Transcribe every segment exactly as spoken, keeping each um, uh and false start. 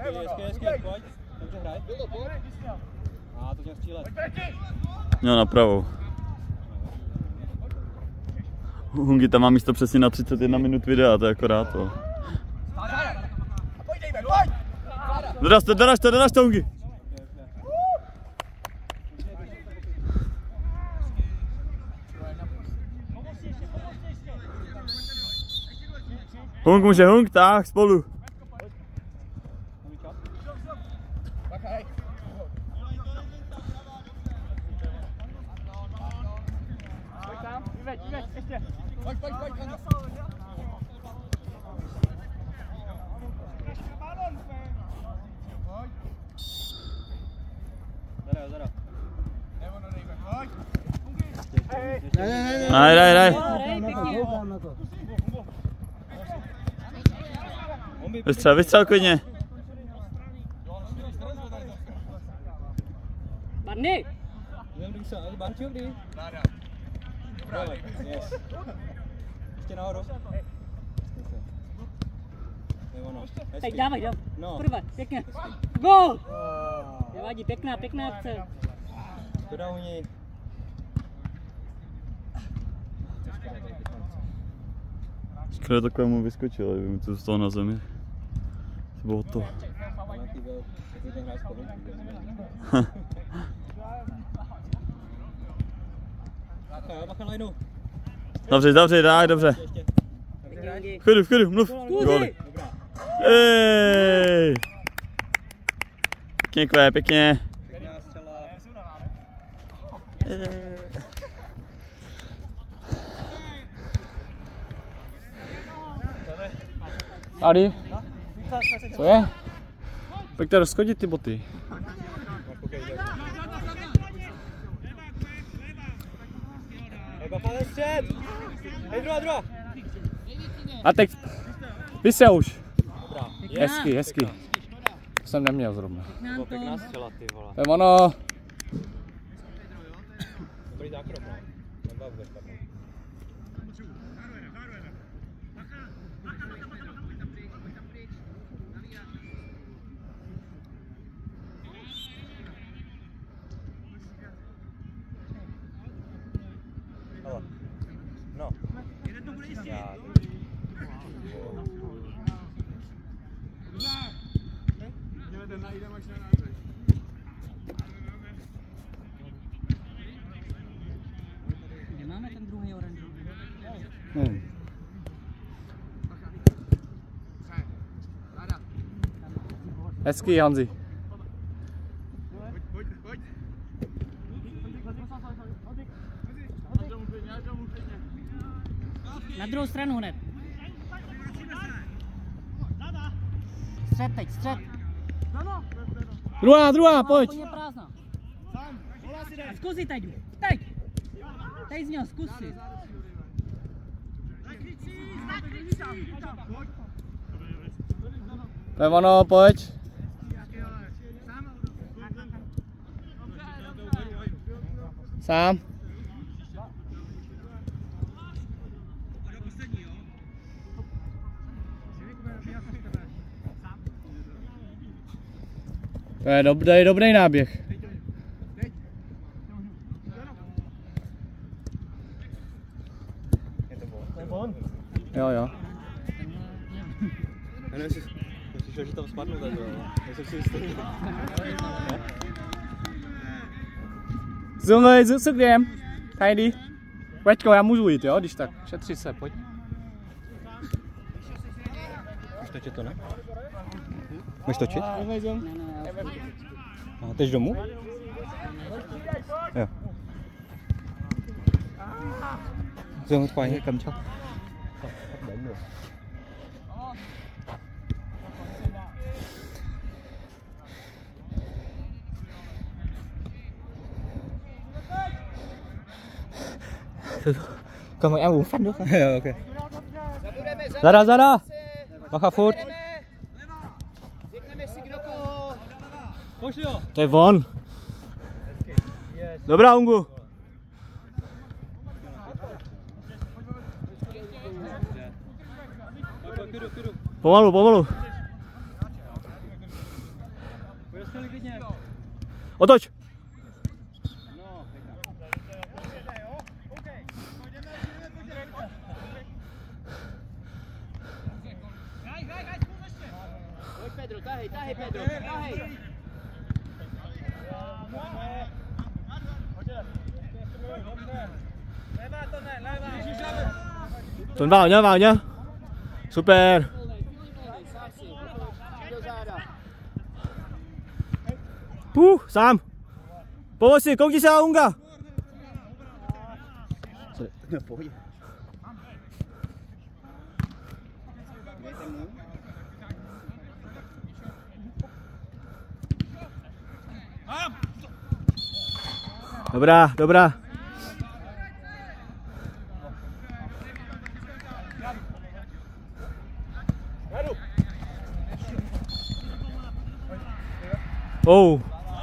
Hezky, hezky, pojď. Dobře hraj. A to měl střílet. Jo, na pravou. Hungi tam má místo přesně na třicet jedna minut videa, to je akorát to. Dodaž to, dodaž to, dodaž to, Hungi. Hung může, Hung, tak, spolu. Pojď, pojď, pojď, pojď. Zara, zara. Daj, daj, daj. Vystřel, vystřel klidně. Barny! Barčil, kdy? Yes. Ještě nahoru. Teď dávej, dávej. No. Kurva, pěkně. Gól! Nevadí, pěkná, pěkná akce. To dá u něj. Škoda takhle mu vyskočil, ale vím, co zůstalo na zemi. To bylo to. Dobře, dobře, daj, dobře. V klidu, v klidu, mluv. Góly. Ej! Pěkně, kvé, pěkně. Tady. Co je? Pojďte rozchodit ty boty. A teď. Vy se už. Hezky, hezky. To jsem neměl zrovna. Pěkná střela, ty vole. To je ono. Dobrý zákrok, no. Nebyla vůbec špatná. No. Já. Kde máme ten druhý oranžový? Hmm. Hezký, Hanzi. Na druhou stranu hned. Střed teď, střed. Druhá, druhá, pojď. Úplně prázdná. A zkusi teď, teď. Teď z něho, zkus si. To je ono, pojď. Sám. To je dobrý, dobrý náběh. Je to on? Jo, jo. Já nevím, jestli šel, že tam spadnu tady, jo. Nejsem si jistý. Dương ơi, giữ sức đi em. Thay đi. Quét cầu em můžu jít, jo, když tak. Šetři se, pojď. Můžeš točit to, ne? Můžeš točit? Ne, ne, ne. A teď domů? Jo. Dương quay hay cầm cho. Đánh được. Cầm em uống phát nước không? Ok. Ra ra ra ra. Bacha furt. To je von. Dobrá, Ungu. Pomalu, pomalu. Otoč! Pedro, tahej, tahej, Pedro, tahej. Tuần vào nhá, vào nhá. Super. Pu, Sam. Pomoci, koukni se na Unga. Dobrá, dobrá. Oh.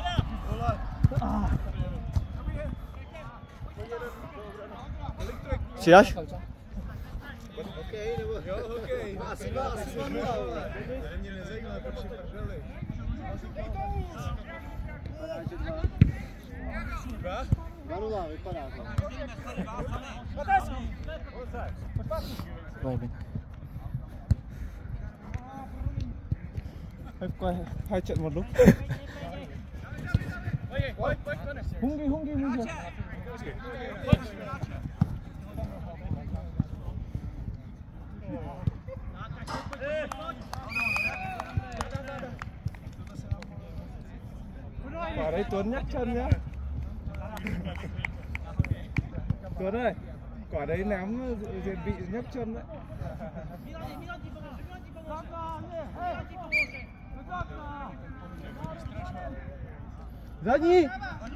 Si dáš? Okej, nebo jo, okej. Asi dva, asi dva nula, ale. Mě nezajímá, proč je prdeli. Dva? Dva nula, vypadá to. Hai trận một lúc. Hung đi, hung đi, hung đi. Quả đấy Tuấn nhắc chân nhá. Tuấn ơi, quả đấy ném diện bị nhấc chân đấy. Zadní!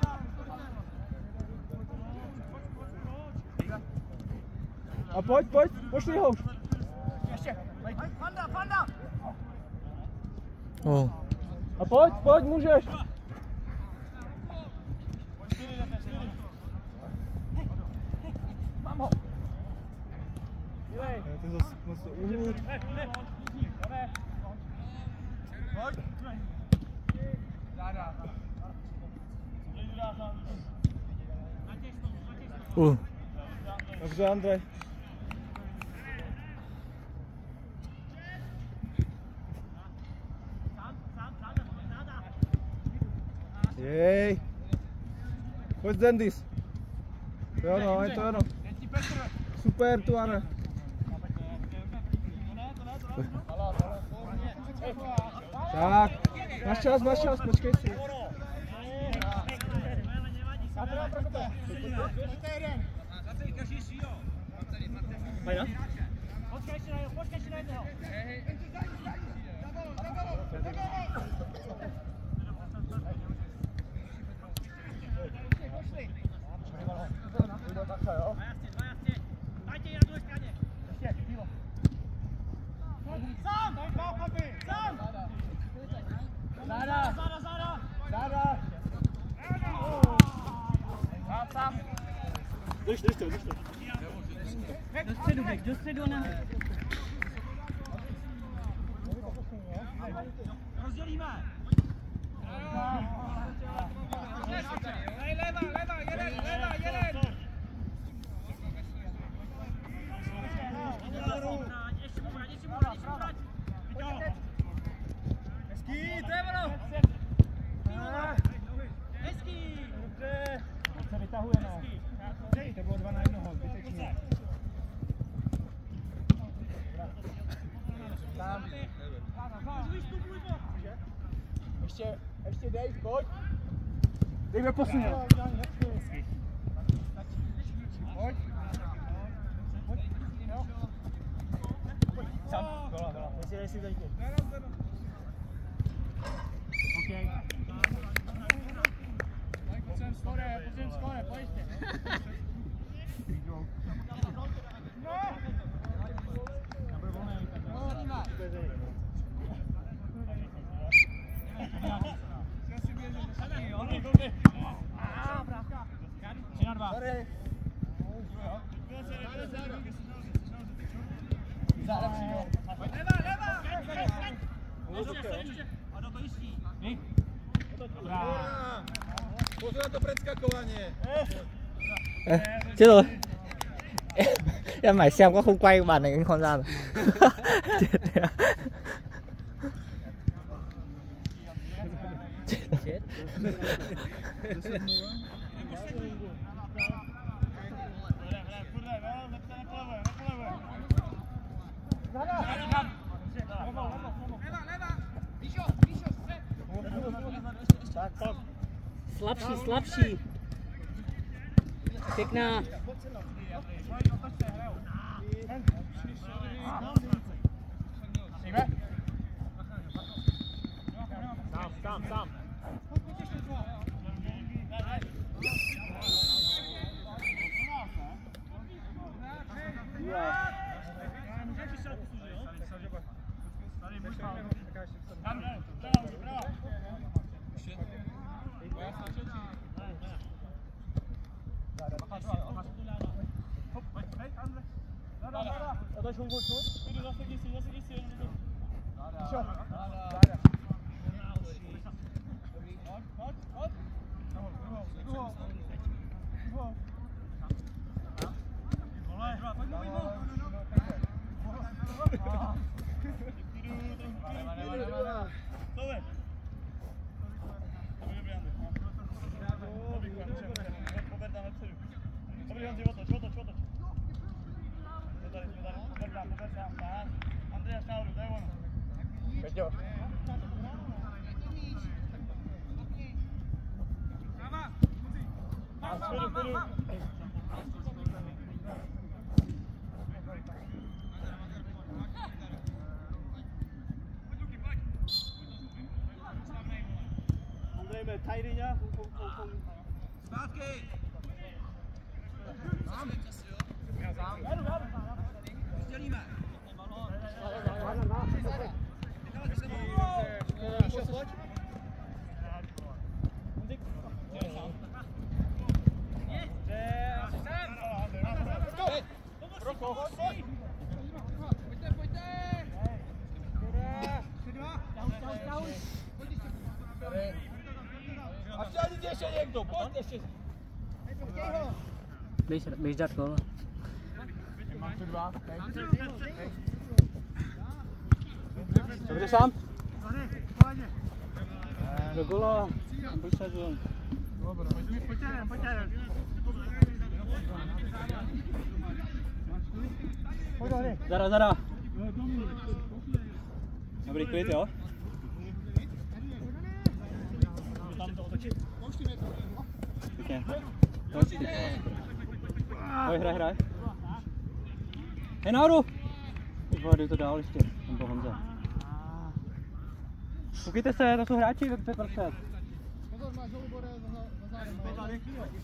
A pojď, pojď, pošli ho už. Ještě, Fanda, Fanda! Oh. A pojď, pojď, můžeš. Mám ho. Já ty zase moc to uhnu. Pojď. Uh. Dobře, Andrej. Jej. Pojď Zendis. To je ono, je to ono. Super, tu Anne. Tak, máš čas, máš čas, počkej si. Počkej si na jedno, počkej si na jedného. Dajte na druhej strane. Ešte, pivo. Sám! Sám! Záda! Záda, záda! Záda! Sám, sám! Drž, drž to, drž to. Do středu, běh, do středu na... Rozdělíme! Leva, leva, jeden, leva, jeden! Ještě mu brať, ještě mu brať, ještě mu brať! Hezký, to je ono! Hezký! Dobře! Teď se vytahujeme. To bylo dva na jednoho, zbytečně. Tam. Ještě, ještě dej, pojď. Dejme posuně. Pojď. Pojď. Sam. Dola, dola. Jestli dej si tady. Okej. Pojď sem skore, pojď sem skore, pojďte. Tři na dva. Leva, leva! A do to jistí. Dobrá. Pozor na to předskakování. Chết rồi. Em phải xem có không quay bàn này không ra rồi. Chết. Slabší, slabší. Pěkná. Sám, sám. Andrej, tajdy nějak. Zpátky. Sám. Sám. Dělíme. A vždyť ještě někdo, pojď ještě. Běž, běž dát kolo. Mám tu dva. Dobře sám? Do gola. Vysadil. Potěrem, potěrem. Zara, Zara. Dobrý klid, jo? Tam to otočit. Pěkně. Pojď, hraj, hraj. Hej, nahoru! Vody to dál ještě, tam to Honza. Koukejte se, to jsou hráči ve pět procent. Pozor, máš Holubore za zádem.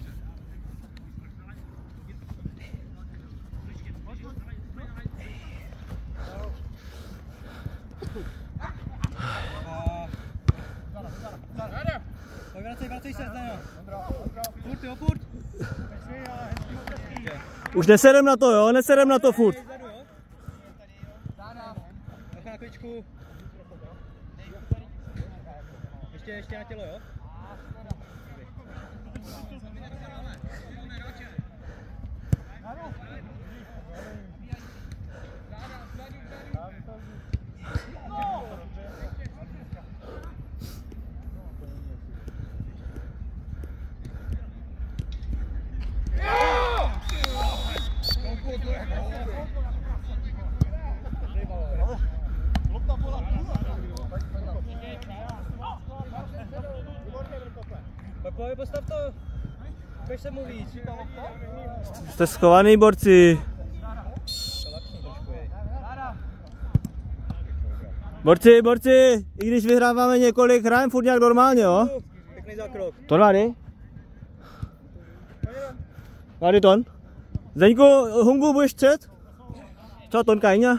Vracej, vracej se, Zdaňo. Furt, jo, furt. Už nesedem na to, jo, nesedem na to furt. Na chvíličku. Ještě, ještě na tělo, jo? Pojď, postav to. Pojď se mu víc. Jste schovaný, borci. Borci, borci, i když vyhráváme několik, hrajeme furt nějak normálně, jo? Pěkný zákrok. To Vady? Vady ton? Zdeňku, Hungu, budeš střed? Co, ton Kajňa?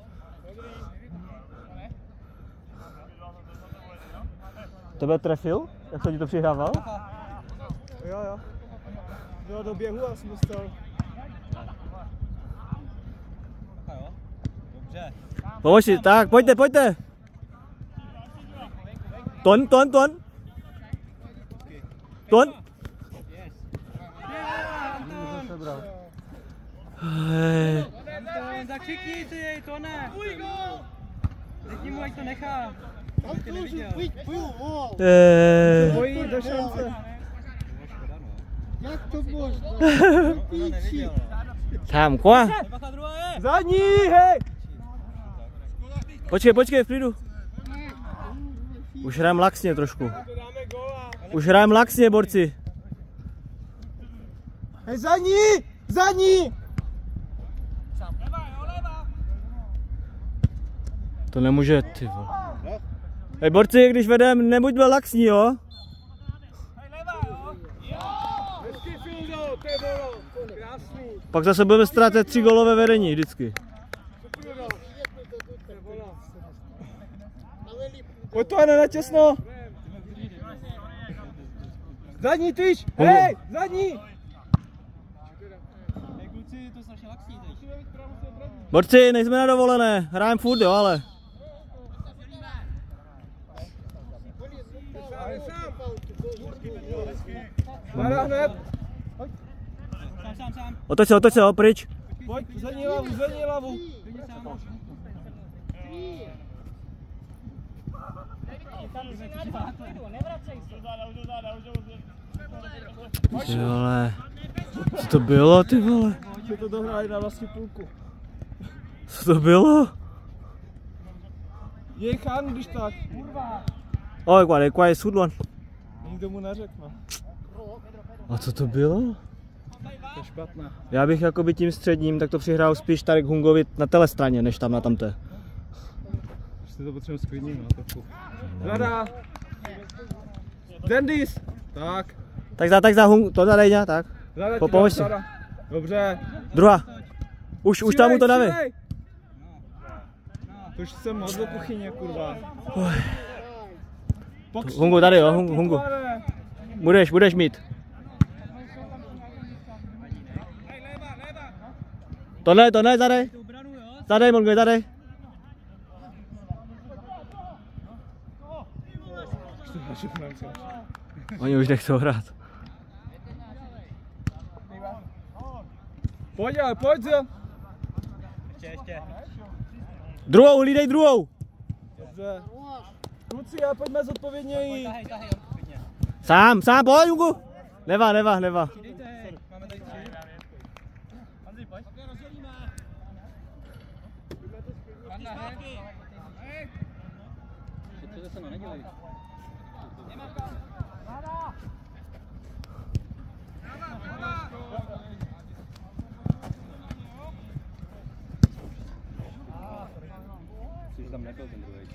Tebe trefil? Jak se ti to přihrával? Jo, jo. Bylo do běhu a jsem dostal. Dobře. Pomož si, tak, pojďte, pojďte. Tuấn, Tuấn, Tuấn. Tuấn. Hej. Zakřikni si, to ne. Řekni mu, ať to nechá. Hej. Bojí do šance. Jak to možná? Tam, kola. Zadní, hej! Počkej, počkej, v klidu. Už hrajem laxně trošku. Už hrajem laxně, borci. Hej, zadní! Zadní! To nemůže, ty vole. Hej, borci, když vedem, nebuďme laxní, jo? Pak zase budeme ztrácet tři gólové vedení vždycky. Pojď to, Anna, na těsno! Zadní tyč! Hej, zadní! Borci, nejsme na dovolené, hrajeme furt, jo, ale. Otoč se, otoč se, ho, pryč. Pojď, zadní lavu, zadní lavu. Ty vole, co to bylo, ty vole? Že to dohráli na vlastní půlku. Co to bylo? Jej Chan, když tak. Oj, guarda, qua je sudlon. Nikdo mu neřekne. A co to bylo? To je špatné. Já bych jakoby tím středním, tak to přihrál spíš Tarek Hungovi na telestraně, než tam na tamté. Ještě to potřebuji sklidnit, no trochu. Rada! Dendis! Tak. Tak za, tak za Hung, to zadej ňa, tak. Rada, Po, pomož si. Dobře. Druhá. Už, už tam mu to dávej. To už jsem moc do kuchyně, kurva. Pokři, Hungu, tady jo, Hungu, Hungu. Budeš, budeš mít. To ne, to ne, zadej. Zadej, Mongo, zadej. Oni už nechcou hrát. Pojď, ale pojď, jo. Ještě, ještě. Druhou, hlídej druhou. Dobře. Kluci, a pojďme zodpovědněji. Tahej, tahej, odpovědně. Sám, sám, pojď, Hungu. Neva, neva, neva. Přidejte, hej. Máme tady tři. Andrej, pojď. Rozdělíme. Anna, hej. To zase no, nedělej. Že tam nebyl ten druhý.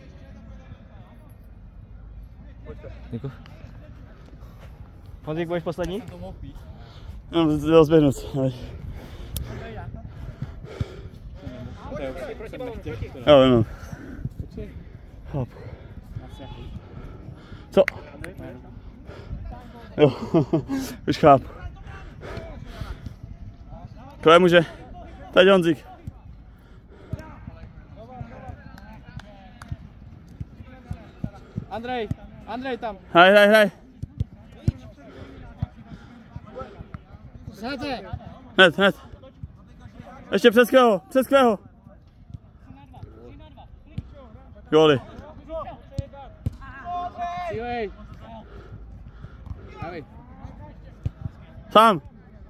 Děkuji. Honzik, budeš poslední? No, to jde rozběhnout, ale... Jo, no. Hop. Co? Jo, už chápu. Kolik může? Tady Honzik. Andrej, Andrej tam. Hraj, hraj, hraj. Zade! Hned, hned. Ještě přes Kvého, přes Kvého. Góly. Cílej. Sám.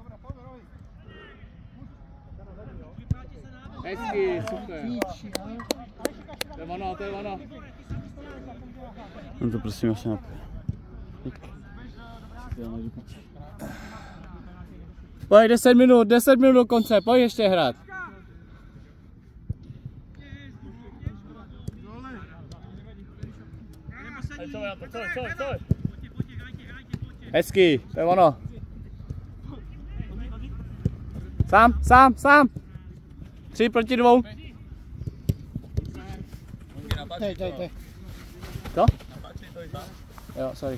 Hezky, super. To je ono, to je ono. No to prosím asi napět. Pojď, deset minut, deset minut do konce, pojď ještě hrát. Hezky, to je ono. Sám, sám, sám. Tři proti dvou. Dej, dej, dej. Co? Jo, sorry.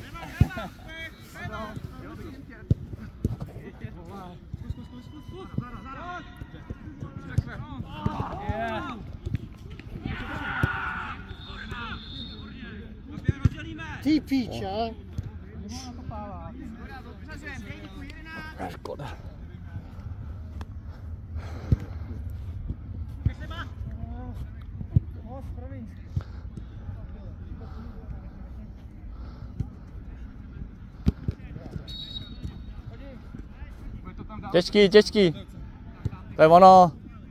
Ty píče. Škoda. Těžký, těžký. To je ono.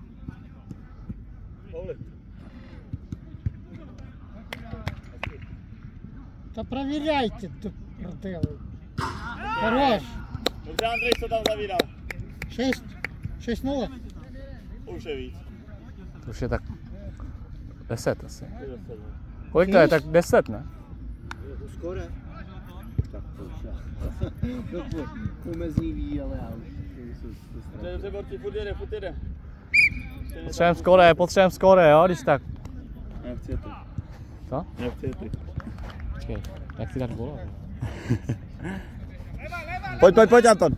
Да проверяйте, Протелу. Хорош. Dobře, Andrej, co tam zavíral? Шесть. Шесть ноль. Už je víc. To už je tak deset asi. Kolik to je? Tak deset, ne? Skoro. Tak to už já. No, pomezní ví, ale já už. Dobře, borci, furt jede, furt jede. Potřebujeme skore, potřebujeme skore, jo, když tak. Jak chcete. Co? Jak chcete. Počkej, jak si dát góla? Pojď, pojď, pojď, Anton.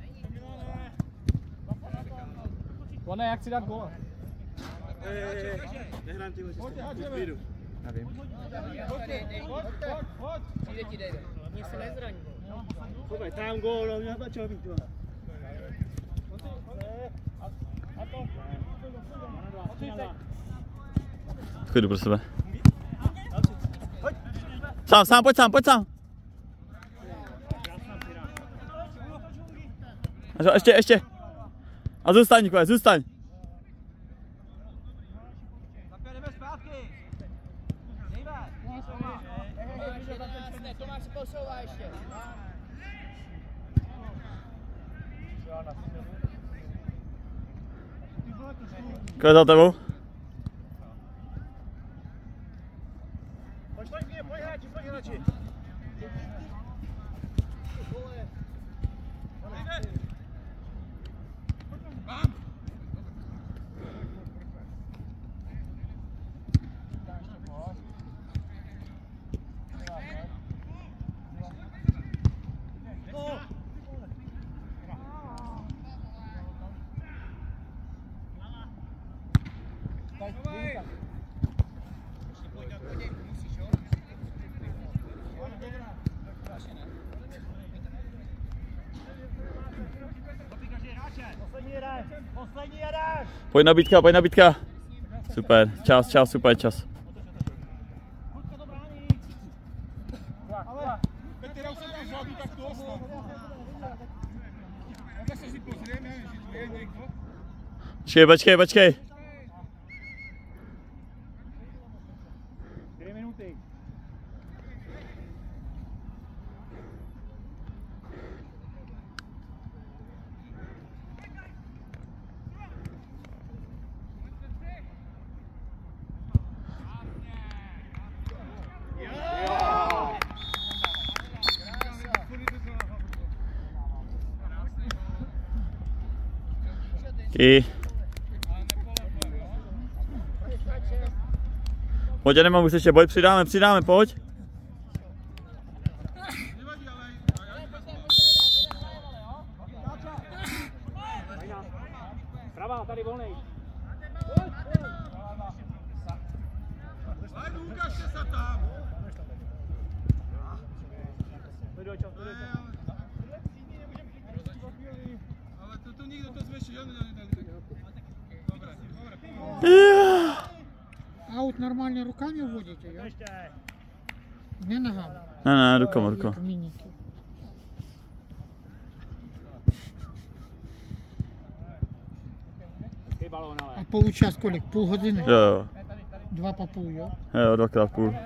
One, jak si dát góla? Nehrám ty hoši, spíru. Nevím. Přijde ti Dejde. Mě se nezraní. Koukaj, tam gól, no, mě začal být. Chvíli pro sebe. Sám, sám, pojď sám, pojď sám. A ještě, ještě. A zůstaň, Nikole, zůstaň. Tomáš se posouvá ještě. Kdo je za tebou? Pojď, pojď, pojď hráči, pojď hráči. Pojď nabídka, pojď nabídka. Super, čas, čas, super, čas. Počkej, počkej, počkej. Dvě minuty. I. Pojď, já nemám už ještě boj, přidáme, přidáme, pojď. Pravá, tady volnej. Ukažte se tam. Ale to tu nikdo to zvěší, jo? Аут нормально руками вводите, я? Не ногами. Ne, ne, rukama, rukama. Миники. А получас сколько? Полгодины? Jo, jo, Два по пол, jo? jo, dvakrát půl.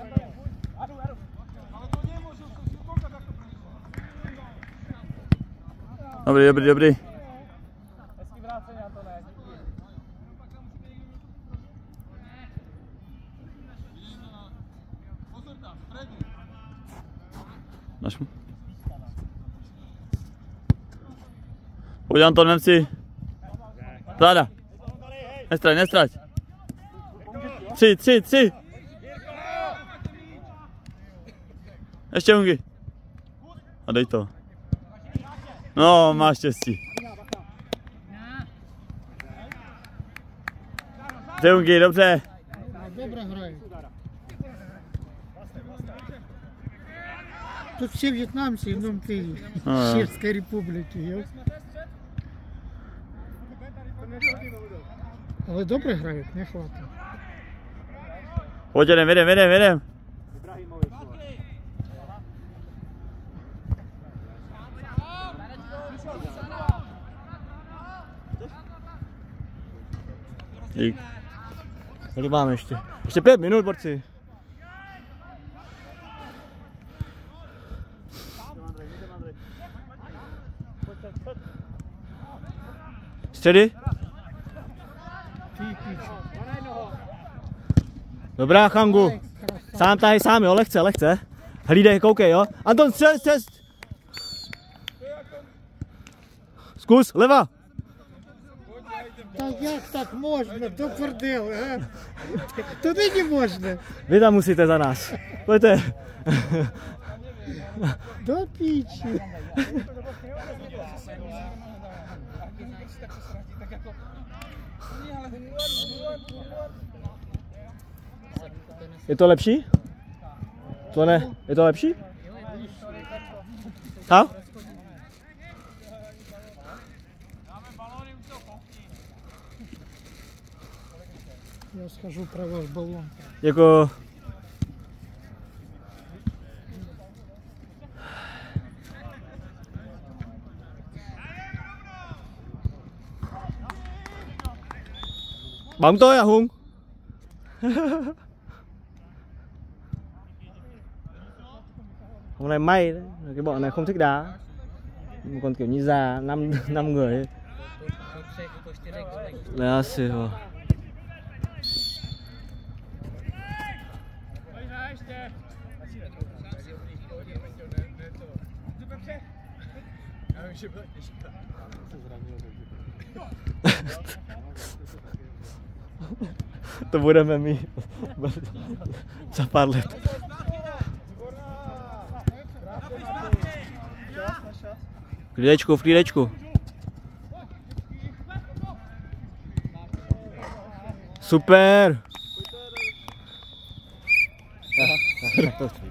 Dobrý, dobrý, dobrý. Dáš mu? Pojď, Anton, vem si. Záda. Nestrať, nestrať. Tři, tři, tři. Ještě Hungy. A dej to. No, máš štěstí. Ty Hungy, dobře. Добро играет. Тут все вьетнамцы, ну ты А. Чешской республики, jo? Але добре грають, не хватить. Pojď, jedem, jedem, jedem, jedem. Dík. Kolik máme ještě? Ještě pět minut, borci. Středy? Dobrá, Changu. Sám tady sám, jo, lehce, lehce. Hlídej, koukej, jo. Anton, střed, střed. Zkus, leva. Так як так можна? До пердел, а? Туди не можна. Vy tam musíte za nás. Pojďte. До пічі. Je to lepší? To ne, je to lepší? Ha? Я скажу про ваш балон. Jako... Bóng tôi à Hùng? Hôm nay may đấy, cái bọn này không thích đá. Còn kiểu như già năm năm người ấy. Đấy, asi ho. To budeme mít za pár let. Klídečku, v klídečku. Super.